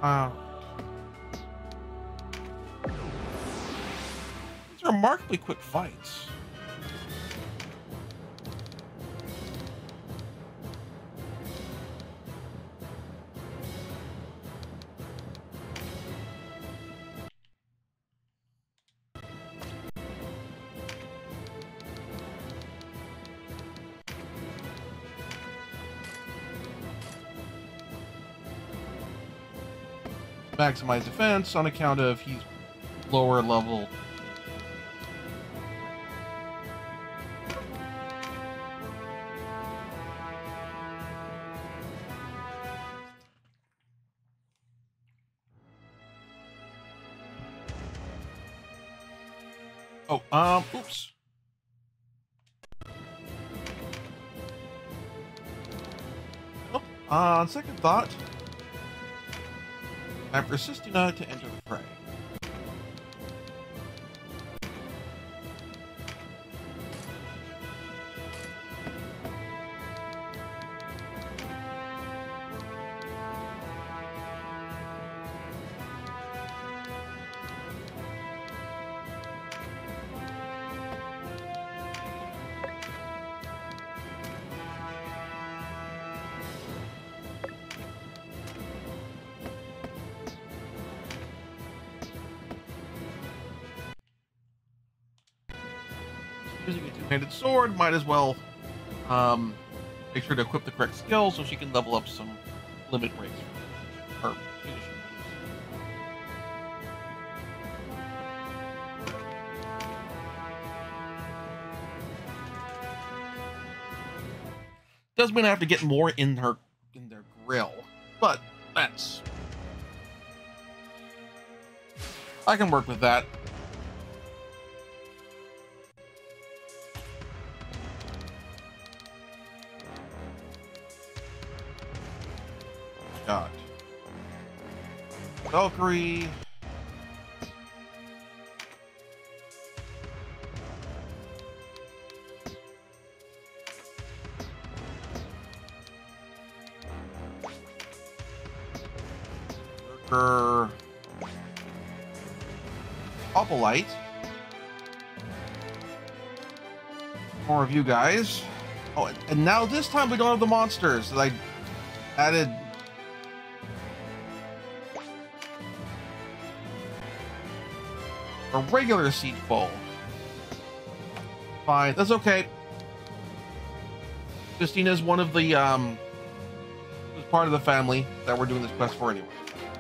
Uh, these are remarkably quick fights. Maximize defense on account of he's lower level. Oh, oops. Oh, on second thought, I'm persisting to enter the fray. Using a two-handed sword, might as well make sure to equip the correct skill so she can level up some limit breaks or finishing moves. Does mean I have to get more in their grill, but I can work with that. God. Valkyrie. Lurker. Opalite. More of you guys. Oh, and now this time we don't have the monsters that I added. A regular seed bowl. Fine, that's okay. Christina's one of the is part of the family that we're doing this quest for anyway.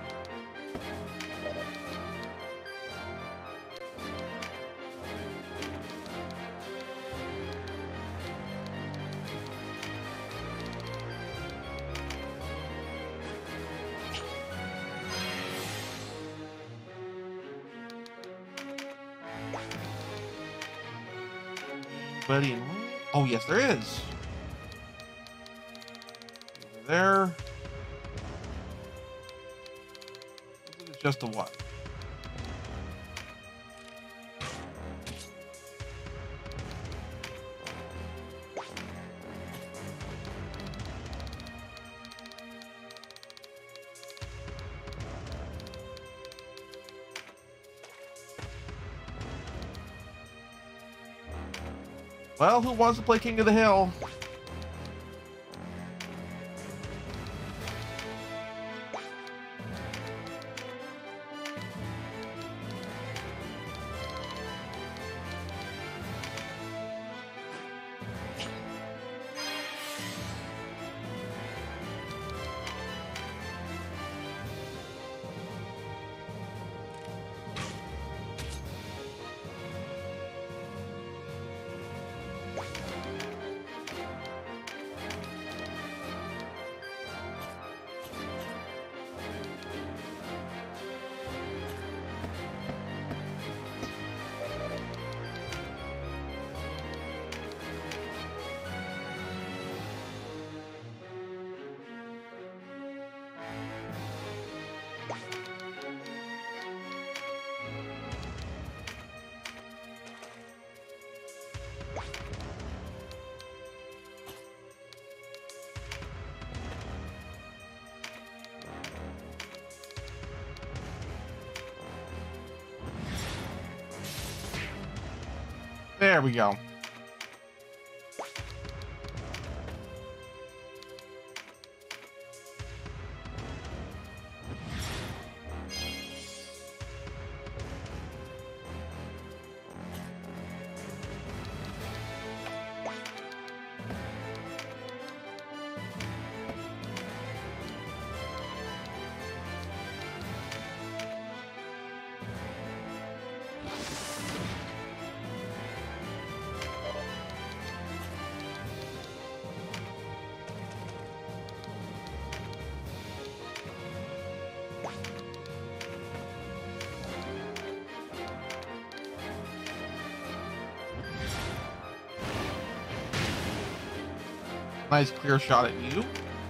Buddy, oh yes, there is. Over there. It's just a what? Well, who wants to play King of the Hill? There we go. Nice clear shot at you.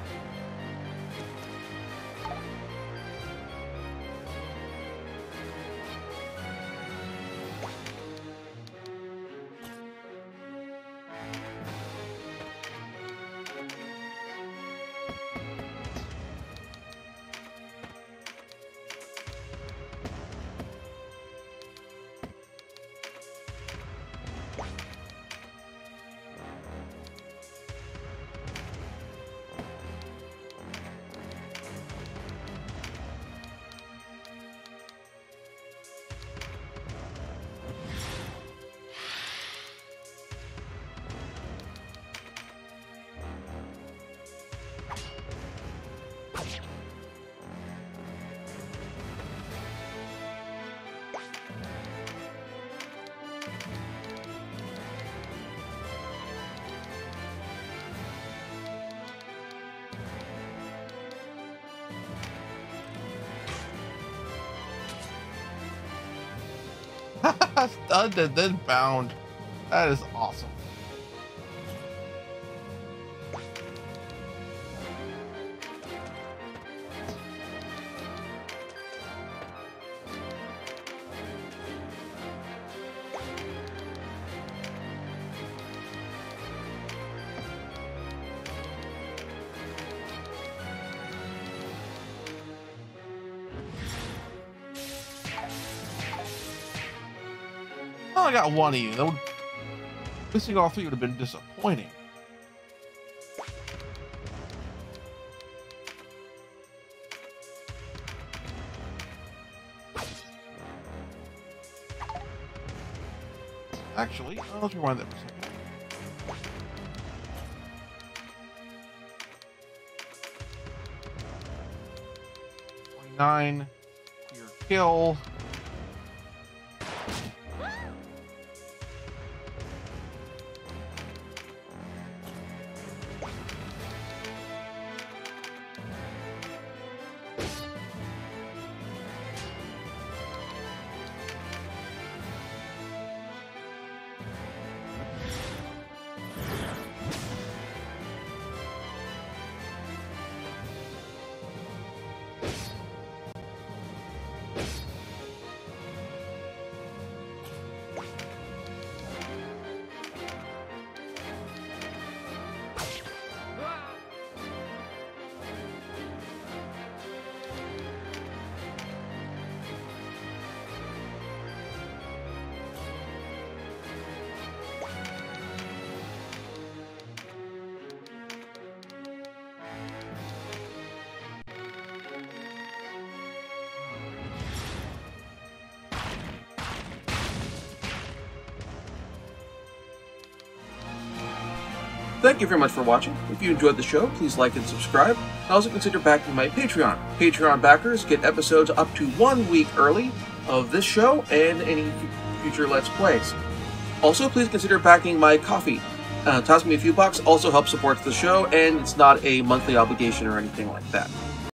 Stunned and then bound. That is awesome. I got one of you. That would, missing all three would have been disappointing. Actually, let's rewind that for a second. 29, clear kill. Thank you very much for watching. If you enjoyed the show, please like and subscribe. And also consider backing my Patreon. Patreon backers get episodes up to 1 week early of this show and any future Let's Plays. Also, please consider backing my Ko-fi. Toss me a few bucks also helps support the show, and it's not a monthly obligation or anything like that.